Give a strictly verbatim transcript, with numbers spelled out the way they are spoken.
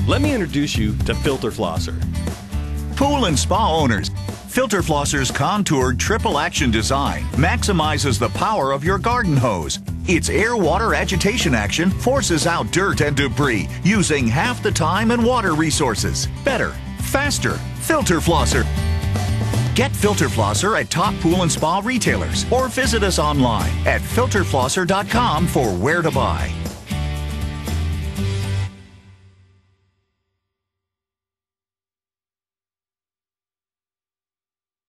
Let me introduce you to Filter Flosser. Pool and spa owners, Filter Flosser's contoured triple action design maximizes the power of your garden hose. Its air-water agitation action forces out dirt and debris using half the time and water resources. Better, faster, Filter Flosser. Get Filter Flosser at top pool and spa retailers or visit us online at filter flosser dot com for where to buy.